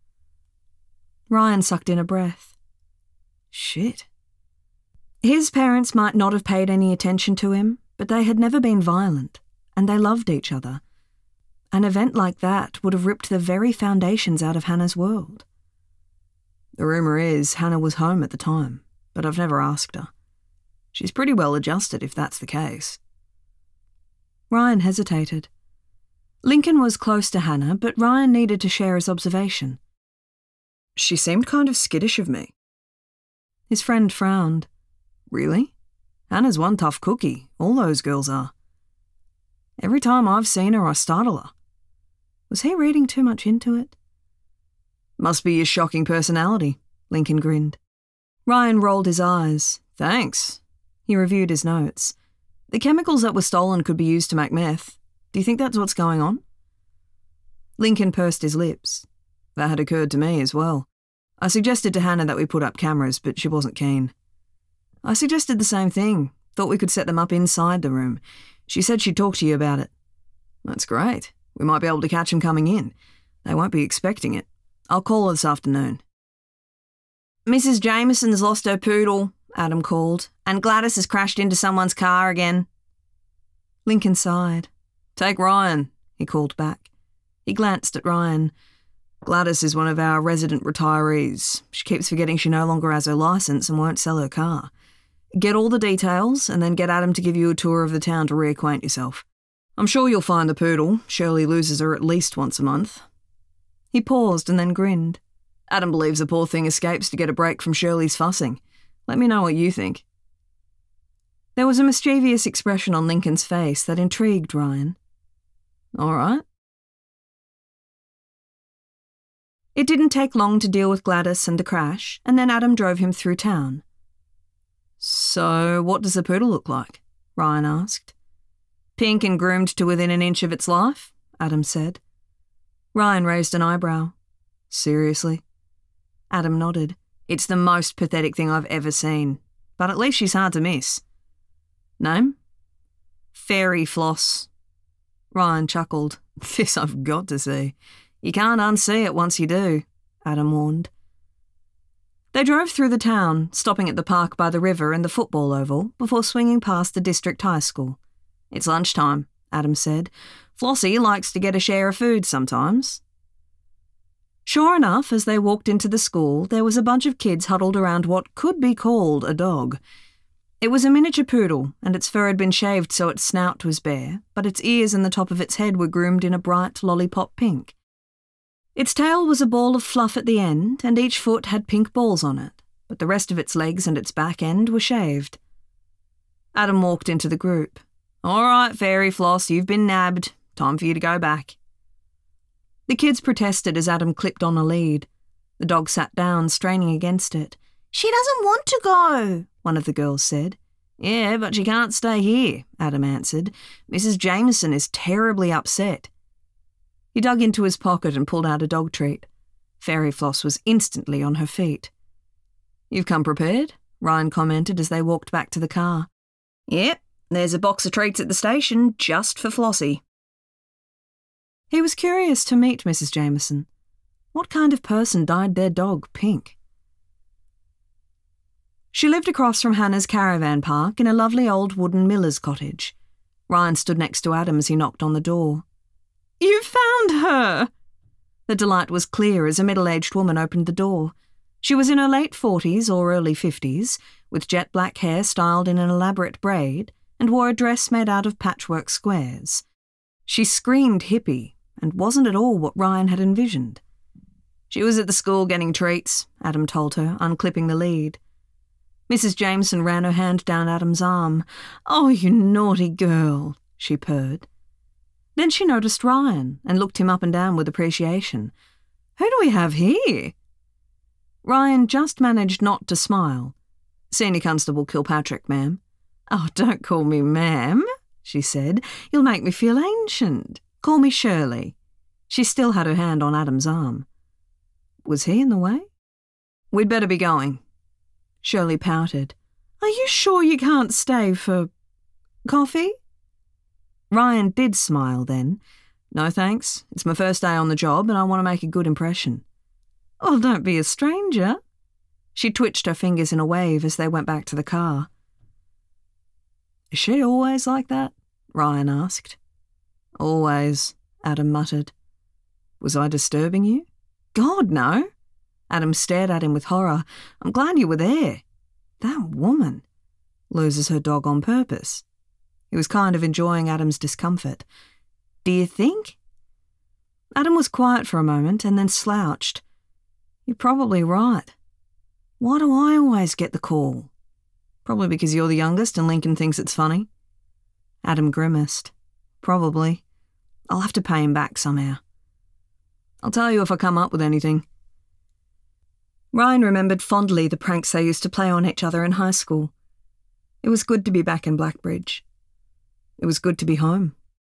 Ryan sucked in a breath. Shit. His parents might not have paid any attention to him, but they had never been violent, and they loved each other. An event like that would have ripped the very foundations out of Hannah's world. The rumour is Hannah was home at the time, but I've never asked her. She's pretty well adjusted if that's the case. Ryan hesitated. Lincoln was close to Hannah, but Ryan needed to share his observation. She seemed kind of skittish of me. His friend frowned. Really? Hannah's one tough cookie. All those girls are. Every time I've seen her, I startle her. Was he reading too much into it? Must be your shocking personality, Lincoln grinned. Ryan rolled his eyes. Thanks. He reviewed his notes. The chemicals that were stolen could be used to make meth. Do you think that's what's going on? Lincoln pursed his lips. That had occurred to me as well. I suggested to Hannah that we put up cameras, but she wasn't keen. I suggested the same thing. Thought we could set them up inside the room. She said she'd talk to you about it. That's great. We might be able to catch them coming in. They won't be expecting it. I'll call her this afternoon. Missus Jameson's lost her poodle, Adam called, and Gladys has crashed into someone's car again. Lincoln sighed. Take Ryan, he called back. He glanced at Ryan. Gladys is one of our resident retirees. She keeps forgetting she no longer has her licence and won't sell her car. Get all the details and then get Adam to give you a tour of the town to reacquaint yourself. I'm sure you'll find the poodle. Shirley loses her at least once a month. He paused and then grinned. Adam believes the poor thing escapes to get a break from Shirley's fussing. Let me know what you think. There was a mischievous expression on Lincoln's face that intrigued Ryan. All right. It didn't take long to deal with Gladys and the crash, and then Adam drove him through town. So, what does the poodle look like? Ryan asked. Pink and groomed to within an inch of its life, Adam said. Ryan raised an eyebrow. Seriously? Adam nodded. It's the most pathetic thing I've ever seen, but at least she's hard to miss. Name? Fairy Floss. Ryan chuckled. This I've got to see. You can't unsee it once you do, Adam warned. They drove through the town, stopping at the park by the river and the football oval before swinging past the district high school. It's lunchtime, Adam said. Flossie likes to get a share of food sometimes. Sure enough, as they walked into the school, there was a bunch of kids huddled around what could be called a dog. It was a miniature poodle, and its fur had been shaved so its snout was bare, but its ears and the top of its head were groomed in a bright lollipop pink. Its tail was a ball of fluff at the end, and each foot had pink balls on it, but the rest of its legs and its back end were shaved. Adam walked into the group. All right, Fairy Floss, you've been nabbed. Time for you to go back. The kids protested as Adam clipped on a lead. The dog sat down, straining against it. She doesn't want to go, one of the girls said. Yeah, but she can't stay here, Adam answered. Missus Jameson is terribly upset. He dug into his pocket and pulled out a dog treat. Fairy Floss was instantly on her feet. You've come prepared? Ryan commented as they walked back to the car. Yep, there's a box of treats at the station just for Flossie. He was curious to meet Missus Jameson. What kind of person dyed their dog pink? She lived across from Hannah's caravan park in a lovely old wooden miller's cottage. Ryan stood next to Adam as he knocked on the door. You found her! The delight was clear as a middle-aged woman opened the door. She was in her late forties or early fifties, with jet black hair styled in an elaborate braid, and wore a dress made out of patchwork squares. She screamed hippie, and wasn't at all what Ryan had envisioned. She was at the school getting treats, Adam told her, unclipping the lead. Missus Jameson ran her hand down Adam's arm. "Oh, you naughty girl," she purred. Then she noticed Ryan and looked him up and down with appreciation. "Who do we have here?" Ryan just managed not to smile. "Senior Constable Kilpatrick, ma'am." "Oh, don't call me ma'am," she said. "You'll make me feel ancient. Call me Shirley." She still had her hand on Adam's arm. Was he in the way? "We'd better be going." Shirley pouted. "Are you sure you can't stay for coffee?" Ryan did smile then. "No thanks. It's my first day on the job and I want to make a good impression." "Well, don't be a stranger." She twitched her fingers in a wave as they went back to the car. "Is she always like that?" Ryan asked. "Always," Adam muttered. "Was I disturbing you?" "God, no." Adam stared at him with horror. "I'm glad you were there. That woman loses her dog on purpose." He was kind of enjoying Adam's discomfort. "Do you think?" Adam was quiet for a moment and then slouched. "You're probably right. Why do I always get the call?" "Probably because you're the youngest and Lincoln thinks it's funny." Adam grimaced. "Probably. I'll have to pay him back somehow. I'll tell you if I come up with anything." Ryan remembered fondly the pranks they used to play on each other in high school. It was good to be back in Blackbridge. It was good to be home.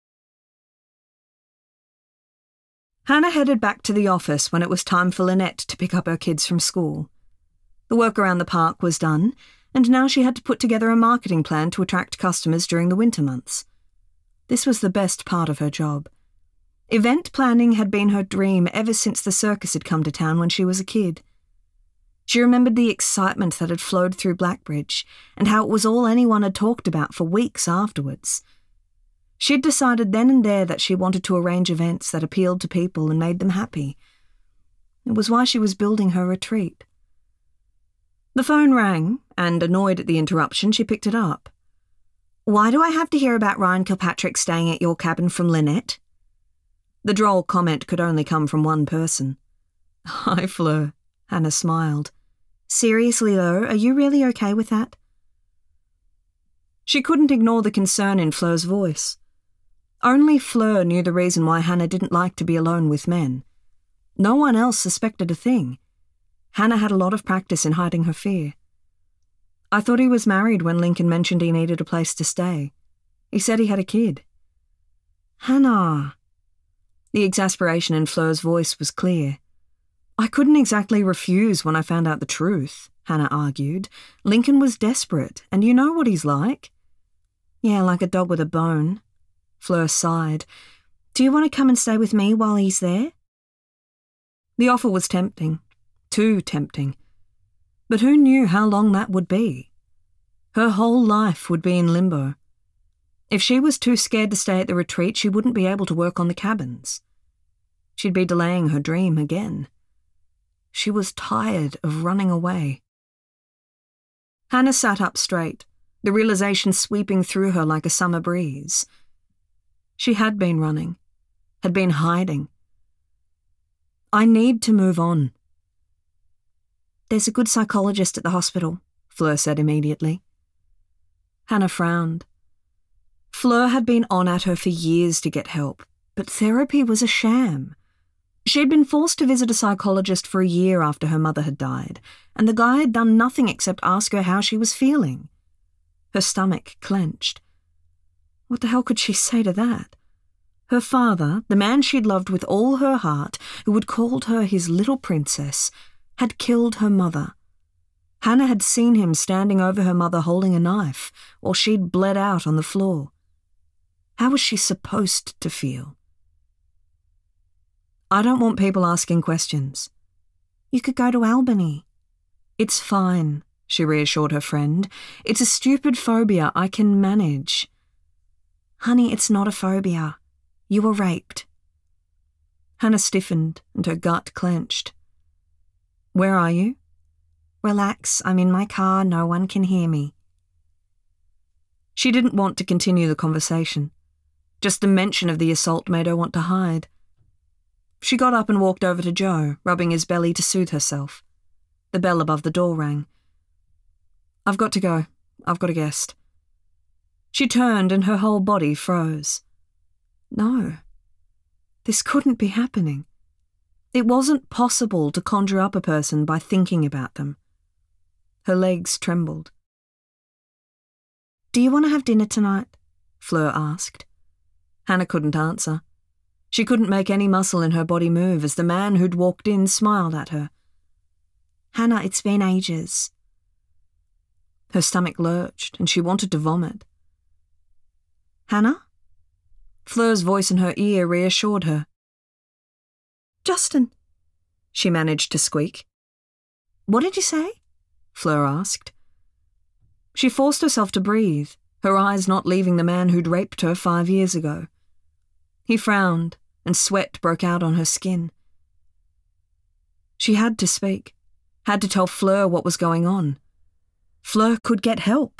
Hannah headed back to the office when it was time for Lynette to pick up her kids from school. The work around the park was done, and now she had to put together a marketing plan to attract customers during the winter months. This was the best part of her job. Event planning had been her dream ever since the circus had come to town when she was a kid. She remembered the excitement that had flowed through Blackbridge and how it was all anyone had talked about for weeks afterwards. She'd decided then and there that she wanted to arrange events that appealed to people and made them happy. It was why she was building her retreat. The phone rang, and, annoyed at the interruption, she picked it up. "Why do I have to hear about Ryan Kilpatrick staying at your cabin from Lynette?" The droll comment could only come from one person. "Hi, Fleur," Hannah smiled. "Seriously, though, are you really okay with that?" She couldn't ignore the concern in Fleur's voice. Only Fleur knew the reason why Hannah didn't like to be alone with men. No one else suspected a thing. Hannah had a lot of practice in hiding her fear. "I thought he was married when Lincoln mentioned he needed a place to stay. He said he had a kid." "Hannah." The exasperation in Fleur's voice was clear. "I couldn't exactly refuse when I found out the truth," Hannah argued. "Lincoln was desperate, and you know what he's like." "Yeah, like a dog with a bone." Fleur sighed. "Do you want to come and stay with me while he's there?" The offer was tempting. Too tempting. But who knew how long that would be? Her whole life would be in limbo. If she was too scared to stay at the retreat, she wouldn't be able to work on the cabins. She'd be delaying her dream again. She was tired of running away. Hannah sat up straight, the realization sweeping through her like a summer breeze. She had been running, had been hiding. "I need to move on." "There's a good psychologist at the hospital," Fleur said immediately. Hannah frowned. Fleur had been on at her for years to get help, but therapy was a sham. She'd been forced to visit a psychologist for a year after her mother had died, and the guy had done nothing except ask her how she was feeling. Her stomach clenched. What the hell could she say to that? Her father, the man she'd loved with all her heart, who had called her his little princess, had killed her mother. Hannah had seen him standing over her mother holding a knife, while she'd bled out on the floor. How was she supposed to feel? "I don't want people asking questions." "You could go to Albany." "It's fine," she reassured her friend. "It's a stupid phobia I can manage." "Honey, it's not a phobia. You were raped." Hannah stiffened and her gut clenched. "Where are you?" "Relax, I'm in my car, no one can hear me." She didn't want to continue the conversation. Just the mention of the assault made her want to hide. She got up and walked over to Joe, rubbing his belly to soothe herself. The bell above the door rang. "I've got to go. I've got a guest." She turned and her whole body froze. No, this couldn't be happening. It wasn't possible to conjure up a person by thinking about them. Her legs trembled. "Do you want to have dinner tonight?" Fleur asked. Hannah couldn't answer. She couldn't make any muscle in her body move as the man who'd walked in smiled at her. "Hannah, it's been ages." Her stomach lurched and she wanted to vomit. "Hannah?" Fleur's voice in her ear reassured her. "Justin," she managed to squeak. "What did you say?" Fleur asked. She forced herself to breathe, her eyes not leaving the man who'd raped her five years ago. He frowned, and sweat broke out on her skin. She had to speak, had to tell Fleur what was going on. Fleur could get help.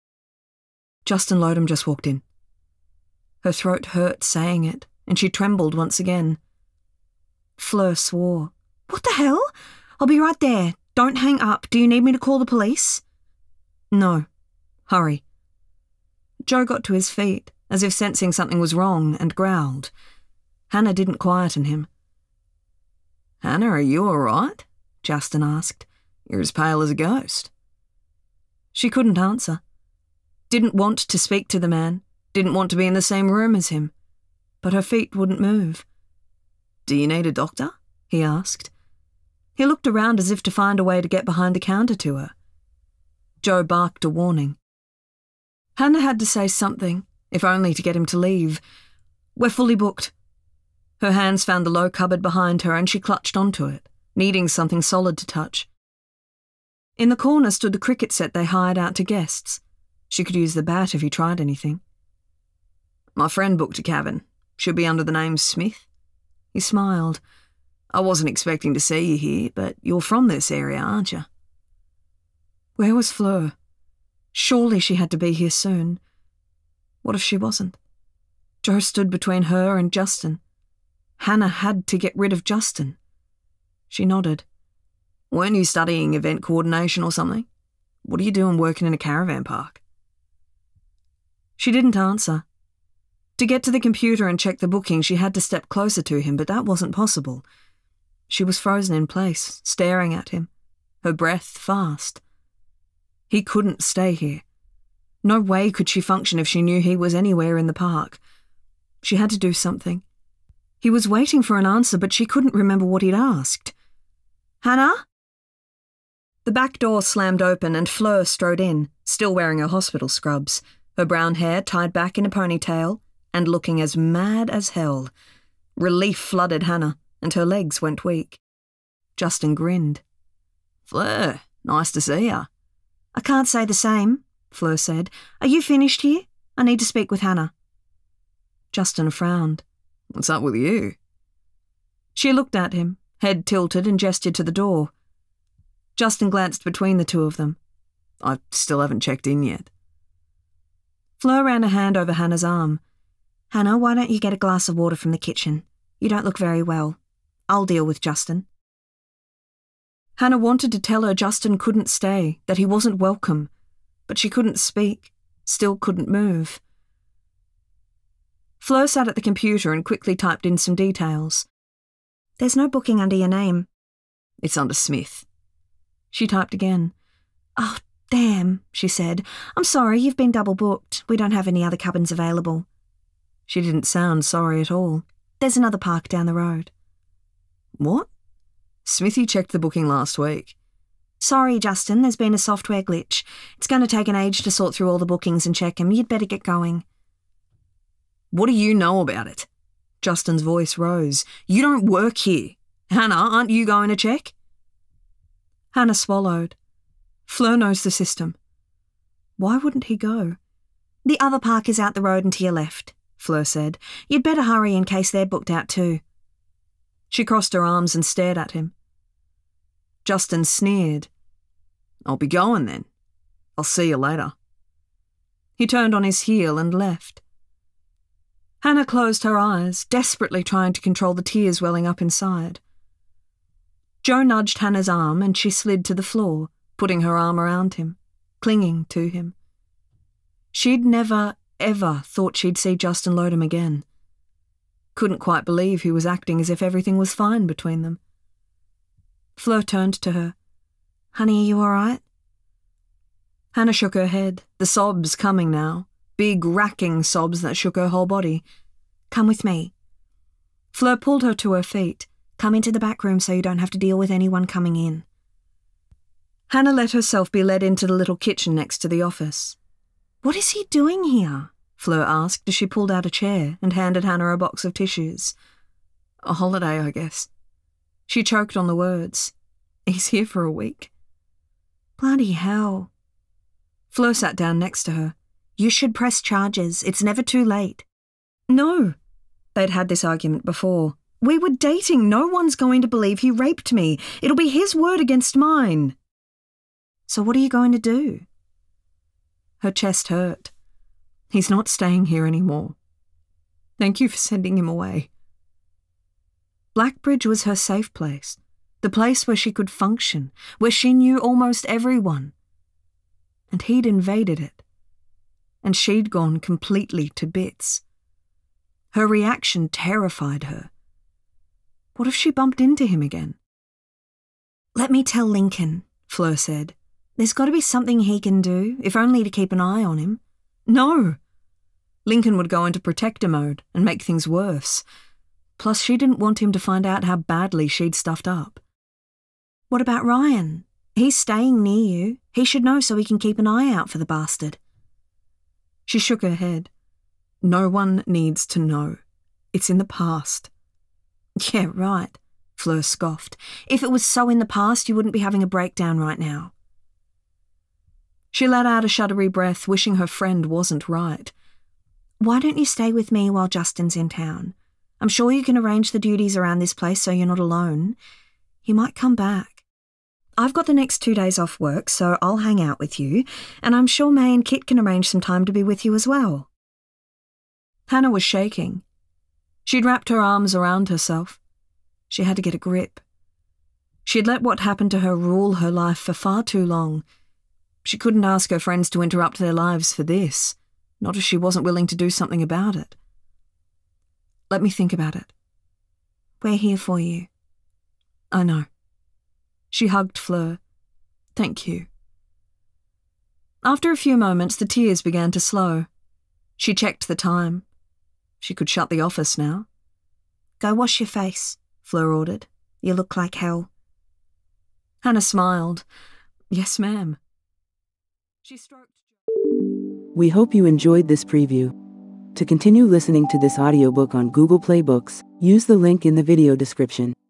Justin Lodum just walked in. Her throat hurt saying it, and she trembled once again. Fleur swore. "What the hell? I'll be right there. Don't hang up. Do you need me to call the police?" "No. Hurry." Joe got to his feet, as if sensing something was wrong, and growled. Hannah didn't quieten him. "Hannah, are you all right?" Justin asked. "You're as pale as a ghost." She couldn't answer. Didn't want to speak to the man, didn't want to be in the same room as him, but her feet wouldn't move. "Do you need a doctor?" he asked. He looked around as if to find a way to get behind the counter to her. Joe barked a warning. Hannah had to say something, if only to get him to leave. "We're fully booked." Her hands found the low cupboard behind her and she clutched onto it, needing something solid to touch. In the corner stood the cricket set they hired out to guests. She could use the bat if he tried anything. "My friend booked a cabin. Should be under the name Smith." He smiled. "I wasn't expecting to see you here, but you're from this area, aren't you?" Where was Fleur? Surely she had to be here soon. What if she wasn't? Joe stood between her and Justin. Hannah had to get rid of Justin. She nodded. "Weren't you studying event coordination or something? What are you doing working in a caravan park?" She didn't answer. To get to the computer and check the booking, she had to step closer to him, but that wasn't possible. She was frozen in place, staring at him, her breath fast. He couldn't stay here. No way could she function if she knew he was anywhere in the park. She had to do something. He was waiting for an answer, but she couldn't remember what he'd asked. "Hannah?" The back door slammed open and Fleur strode in, still wearing her hospital scrubs, her brown hair tied back in a ponytail, and looking as mad as hell. Relief flooded Hannah, and her legs went weak. Justin grinned. "Fleur, nice to see ya." "I can't say the same," Fleur said. "Are you finished here? I need to speak with Hannah." Justin frowned. "What's up with you?" She looked at him, head tilted, and gestured to the door. Justin glanced between the two of them. "I still haven't checked in yet." Fleur ran a hand over Hannah's arm. "Hannah, why don't you get a glass of water from the kitchen? You don't look very well. I'll deal with Justin." Hannah wanted to tell her Justin couldn't stay, that he wasn't welcome, but she couldn't speak, still couldn't move. Fleur sat at the computer and quickly typed in some details. "There's no booking under your name." "It's under Smith." She typed again. "Oh, damn," she said. "I'm sorry, you've been double booked. We don't have any other cabins available." She didn't sound sorry at all. "There's another park down the road." "What?" "Smithy checked the booking last week." "Sorry, Justin, there's been a software glitch. It's going to take an age to sort through all the bookings and check them. You'd better get going." "What do you know about it?" Justin's voice rose. "You don't work here. Hannah, aren't you going to check?" Hannah swallowed. Fleur knows the system. Why wouldn't he go? "The other park is out the road and to your left," Fleur said. "You'd better hurry in case they're booked out too." She crossed her arms and stared at him. Justin sneered. "I'll be going then. I'll see you later." He turned on his heel and left. Hannah closed her eyes, desperately trying to control the tears welling up inside. Jo nudged Hannah's arm and she slid to the floor, putting her arm around him, clinging to him. She'd never, ever thought she'd see Justin Lodum again. Couldn't quite believe he was acting as if everything was fine between them. Fleur turned to her. Honey, are you all right? Hannah shook her head, the sobs coming now, big racking sobs that shook her whole body. Come with me. Fleur pulled her to her feet. Come into the back room so you don't have to deal with anyone coming in. Hannah let herself be led into the little kitchen next to the office. What is he doing here? Fleur asked as she pulled out a chair and handed Hannah a box of tissues. A holiday, I guess. She choked on the words. He's here for a week. Bloody hell. Fleur sat down next to her. You should press charges. It's never too late. No. They'd had this argument before. We were dating. No one's going to believe he raped me. It'll be his word against mine. So what are you going to do? Her chest hurt. He's not staying here anymore. Thank you for sending him away. Blackbridge was her safe place, the place where she could function, where she knew almost everyone. And he'd invaded it. And she'd gone completely to bits. Her reaction terrified her. What if she bumped into him again? Let me tell Lincoln, Fleur said. There's got to be something he can do, if only to keep an eye on him. No. Lincoln would go into protector mode and make things worse. Plus, she didn't want him to find out how badly she'd stuffed up. What about Ryan? He's staying near you. He should know so he can keep an eye out for the bastard. She shook her head. No one needs to know. It's in the past. Yeah, right, Fleur scoffed. If it was so in the past, you wouldn't be having a breakdown right now. She let out a shuddery breath, wishing her friend wasn't right. Why don't you stay with me while Justin's in town? I'm sure you can arrange the duties around this place so you're not alone. He might come back. I've got the next two days off work, so I'll hang out with you, and I'm sure May and Kit can arrange some time to be with you as well. Hannah was shaking. She'd wrapped her arms around herself. She had to get a grip. She'd let what happened to her rule her life for far too long. She couldn't ask her friends to interrupt their lives for this, not if she wasn't willing to do something about it. Let me think about it. We're here for you. I know. She hugged Fleur. Thank you. After a few moments, the tears began to slow. She checked the time. She could shut the office now. Go wash your face, Fleur ordered. You look like hell. Hannah smiled. Yes, ma'am. She stroked. We hope you enjoyed this preview. To continue listening to this audiobook on Google Play Books, use the link in the video description.